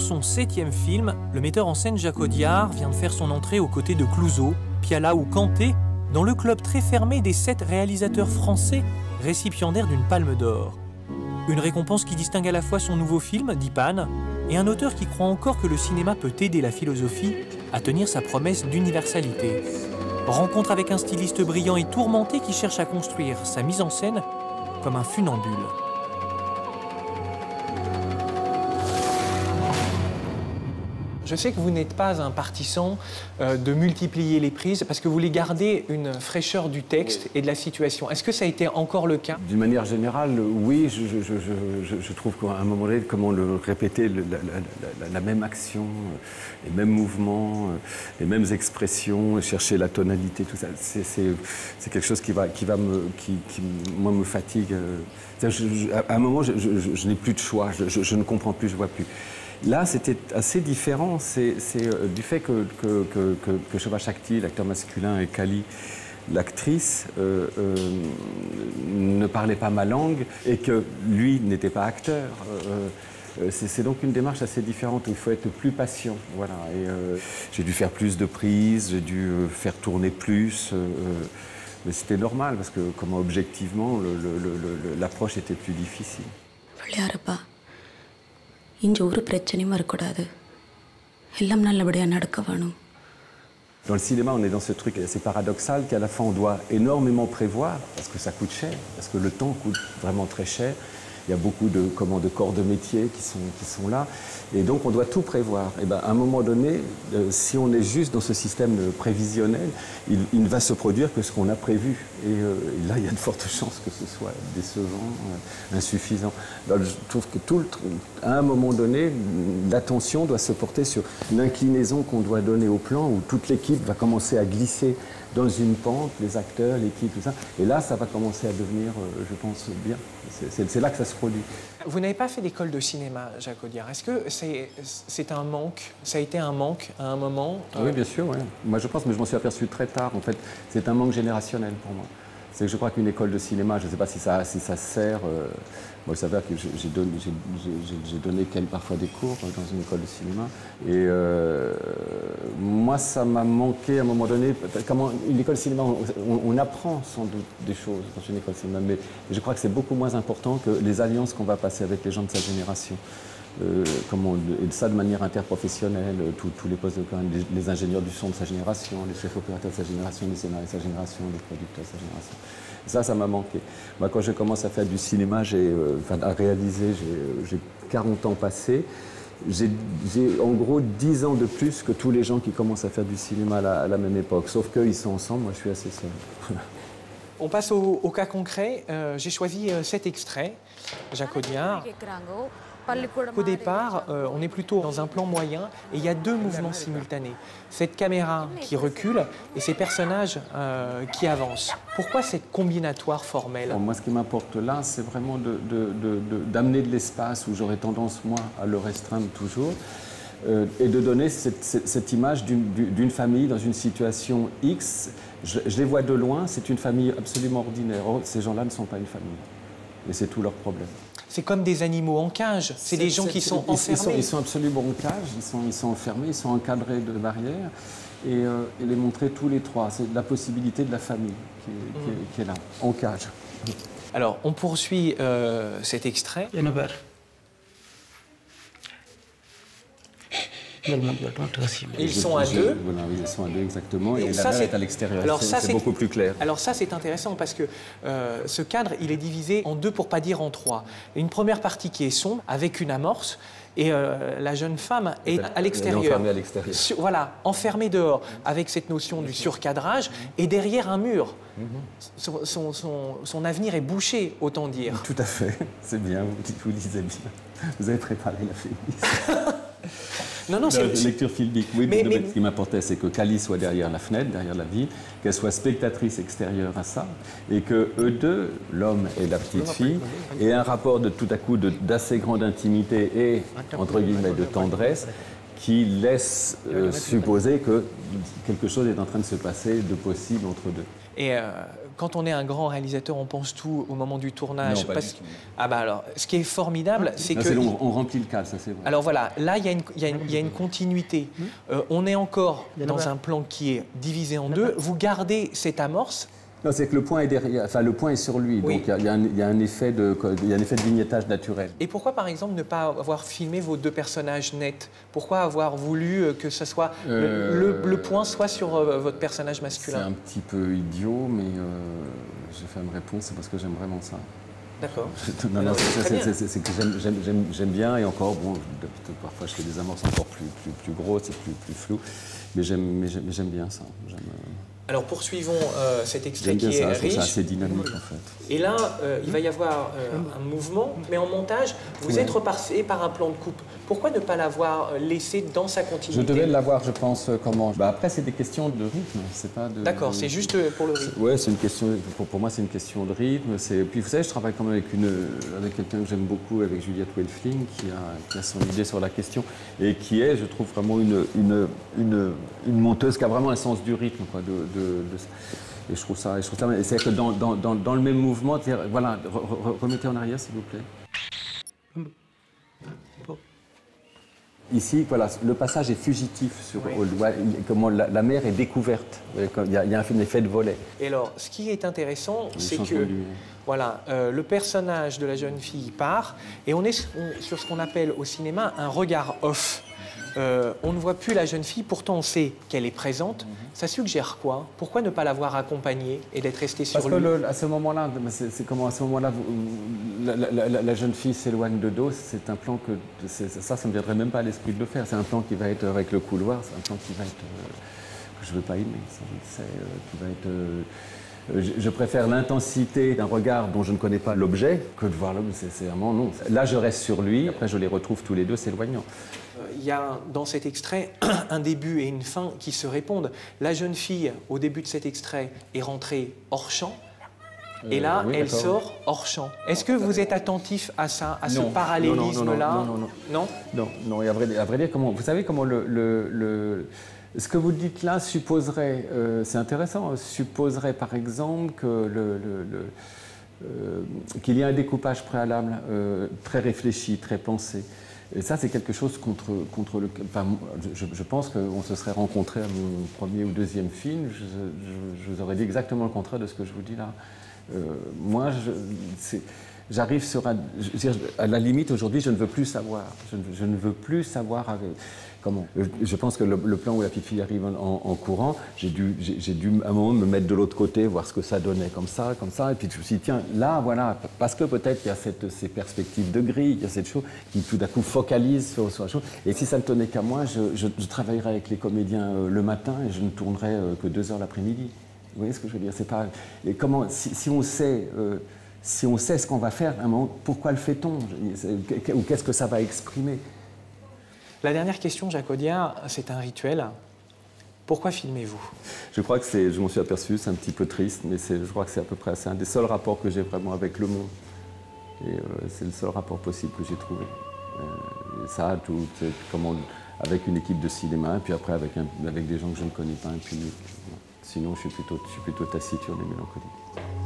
son 7e film, le metteur en scène Jacques Audiard vient de faire son entrée aux côtés de Clouzot, Piala ou Kanté dans le club très fermé des 7 réalisateurs français récipiendaires d'une Palme d'Or. Une récompense qui distingue à la fois son nouveau film, Dipan, et un auteur qui croit encore que le cinéma peut aider la philosophie à tenir sa promesse d'universalité. Rencontre avec un styliste brillant et tourmenté qui cherche à construire sa mise en scène comme un funambule. Je sais que vous n'êtes pas un partisan de multiplier les prises parce que vous voulez garder une fraîcheur du texte et de la situation. Est-ce que ça a été encore le cas? D'une manière générale, oui. Je trouve qu'à un moment donné, comment le répéter, la même action, les mêmes mouvements, les mêmes expressions, chercher la tonalité, tout ça, c'est quelque chose qui moi, me fatigue. À un moment, je n'ai plus de choix, je ne comprends plus, je ne vois plus. Là, c'était assez différent. C'est du fait que Shobha Shakti, l'acteur masculin, et Kali, l'actrice, ne parlait pas ma langue et que lui n'était pas acteur. C'est donc une démarche assez différente où il faut être plus patient. Voilà. J'ai dû faire plus de prises, j'ai dû faire tourner plus. Mais c'était normal parce que, comment objectivement, l'approche était plus difficile. Dans le cinéma, on est dans ce truc assez paradoxal qu'à la fin, on doit énormément prévoir parce que ça coûte cher, parce que le temps coûte vraiment très cher. Il y a beaucoup de corps de métier qui sont là. Et donc, on doit tout prévoir. Et ben, à un moment donné, si on est juste dans ce système prévisionnel, il ne va se produire que ce qu'on a prévu. Et là, il y a de fortes chances que ce soit décevant, insuffisant. Donc, je trouve que à un moment donné, l'attention doit se porter sur l'inclinaison qu'on doit donner au plan, où toute l'équipe va commencer à glisser dans une pente, les acteurs, l'équipe, tout ça. Et là, ça va commencer à devenir, je pense, bien. C'est là que ça se produit. Vous n'avez pas fait d'école de cinéma, Jacques Audiard. Est-ce que c'est un manque? Ça a été un manque à un moment? Oui, bien sûr, oui. Moi, je pense, mais je m'en suis aperçu très tard. En fait, c'est un manque générationnel pour moi. C'est que je crois qu'une école de cinéma, je ne sais pas si ça sert. Moi, il s'avère que j'ai donné parfois des cours dans une école de cinéma. Et moi, ça m'a manqué à un moment donné. Une école de cinéma, on apprend sans doute des choses dans une école de cinéma, mais je crois que c'est beaucoup moins important que les alliances qu'on va passer avec les gens de sa génération. Et ça de manière interprofessionnelle, tous les postes, les ingénieurs du son de sa génération, les chefs opérateurs de sa génération, les scénaristes de sa génération, les producteurs de sa génération. Ça m'a manqué. Moi, quand je commence à faire du cinéma, à réaliser, j'ai 40 ans passés. J'ai en gros 10 ans de plus que tous les gens qui commencent à faire du cinéma à la même époque. Sauf qu'ils sont ensemble, moi je suis assez seul. On passe au cas concret. J'ai choisi 7 extraits, Jacques Audiard. Au départ, on est plutôt dans un plan moyen et il y a 2 mouvements simultanés. Cette caméra qui recule et ces personnages qui avancent. Pourquoi cette combinatoire formelle? Moi, ce qui m'importe là, c'est vraiment d'amener de l'espace où j'aurais tendance, moi, à le restreindre toujours. Et de donner cette image d'une famille dans une situation X. Je les vois de loin, c'est une famille absolument ordinaire. Or, ces gens-là ne sont pas une famille. Et c'est tout leur problème. C'est comme des animaux en cage, c'est des gens qui sont enfermés. Ils sont absolument en cage, ils sont enfermés, ils sont encadrés de barrières. Et les montrer tous les trois, c'est la possibilité de la famille qui est là, en cage. Alors, on poursuit cet extrait. Et ils sont à 2. Voilà, oui, ils sont à 2 exactement. Et la mère est à l'extérieur. C'est beaucoup plus clair. Alors ça, c'est intéressant parce que ce cadre, il est divisé en 2 pour pas dire en 3. Une première partie qui est sombre, avec une amorce, et la jeune femme est à l'extérieur. Enfermée à l'extérieur. Voilà, enfermée dehors, avec cette notion du surcadrage, et derrière un mur. Son avenir est bouché, autant dire. Tout à fait, c'est bien, vous lisez bien. Vous avez préparé la féministe. Non, c'est une lecture filmique. Oui, mais ce qui m'importait, c'est que Kali soit derrière la fenêtre, derrière la vitre, qu'elle soit spectatrice extérieure à ça, et que eux deux, l'homme et la petite fille, aient un rapport tout à coup d'assez grande intimité et, entre guillemets, de tendresse, qui laisse supposer que quelque chose est en train de se passer de possible entre deux. Et quand on est un grand réalisateur, on pense tout au moment du tournage. Non, pas du tout. Ah bah alors, ce qui est formidable, c'est que... On remplit le cadre, ça c'est vrai. Alors voilà, là, il y a une continuité. On est encore dans un plan qui est divisé en deux. Vous gardez cette amorce. Non, c'est que le point est derrière, enfin le point est sur lui, Oui. donc il y a un effet de vignettage naturel. Et pourquoi, par exemple, ne pas avoir filmé vos deux personnages nets? Pourquoi avoir voulu que ce soit le point soit sur votre personnage C'est masculin? un petit peu idiot, mais j'ai fait une réponse, c'est parce que j'aime vraiment ça. D'accord. Non, très bien. c'est que j'aime bien, et encore, bon, parfois je fais des amorces encore plus grosses et plus floues, mais j'aime bien ça. Alors poursuivons cet extrait J'aime bien qui ça, est je trouve ça riche. assez dynamique en fait. Et là, il va y avoir un mouvement, mais en montage, vous êtes repassé par un plan de coupe. Pourquoi ne pas l'avoir laissé dans sa Je continuité? devais l'avoir, je pense, comment. Après, c'est des questions de rythme, c'est pas de. D'accord, c'est juste pour le rythme. Ouais, c'est une question. Pour moi, c'est une question de rythme. Puis vous savez, je travaille quand même avec quelqu'un que j'aime beaucoup, avec Juliette Welfling, qui a son idée sur la question et qui est, je trouve, vraiment une monteuse qui a vraiment un sens du rythme, quoi. Et je trouve ça. Et c'est que dans le même mouvement, voilà, remettez en arrière, s'il vous plaît. Ici, voilà, le passage est fugitif sur comment la mer est découverte. Il y a un effet de volet. Et alors, ce qui est intéressant, c'est changement que de lumière. voilà, le personnage de la jeune fille part et on est sur ce qu'on appelle au cinéma un regard off. On ne voit plus la jeune fille, pourtant on sait qu'elle est présente. Ça suggère quoi? Pourquoi ne pas l'avoir accompagnée et d'être resté sur lui? Parce que à ce moment-là, c'est comment à ce moment-là, la jeune fille s'éloigne de dos. C'est un plan que ça ne me viendrait même pas à l'esprit de le faire. C'est un plan qui va être avec le couloir. C'est un plan qui va être que je ne veux pas aimer. Ça, je le sais, qui va être. Je préfère l'intensité d'un regard dont je ne connais pas l'objet que de voir l'homme. C'est vraiment non. Là, je reste sur lui. Après, je les retrouve tous les deux s'éloignant. Il y a dans cet extrait un début et une fin qui se répondent. La jeune fille, au début de cet extrait, est rentrée hors champ. Et là, oui, elle d'accord. sort hors champ. Est-ce que vous êtes attentif à ça, à ce Non. parallélisme-là? Non, et à vrai dire, vous savez comment ce que vous dites là supposerait, c'est intéressant, supposerait par exemple que qu'il y ait un découpage préalable très réfléchi, très pensé. Et ça, c'est quelque chose contre le... Enfin, je pense qu'on se serait rencontrés à mon premier ou deuxième film, je vous aurais dit exactement le contraire de ce que je vous dis là. Moi, j'arrive sur un... à la limite, aujourd'hui, je ne veux plus savoir. Je ne veux plus savoir comment. Je pense que le plan où la petite fille arrive en courant, j'ai dû à un moment me mettre de l'autre côté, voir ce que ça donnait, comme ça. Et puis je me suis dit, tiens, là, voilà, parce que peut-être il y a ces perspectives de grille, il y a cette chose qui tout d'un coup focalise sur la chose. Et si ça ne tenait qu'à moi, je travaillerais avec les comédiens le matin et je ne tournerais que 2 heures l'après-midi. Vous voyez ce que je veux dire? C'est pas... Et comment, si on sait... si on sait ce qu'on va faire, à un moment, pourquoi le fait-on? Ou qu'est-ce que ça va exprimer? La dernière question, Jacques Audiard, c'est un rituel. Pourquoi filmez-vous? Je crois que je m'en suis aperçu, c'est un petit peu triste, mais je crois que c'est à peu près, c'est un des seuls rapports que j'ai vraiment avec le monde. Et c'est le seul rapport possible que j'ai trouvé. Et ça, avec une équipe de cinéma, et puis après avec des gens que je ne connais pas, et puis sinon je suis plutôt taciturne et mélancolique.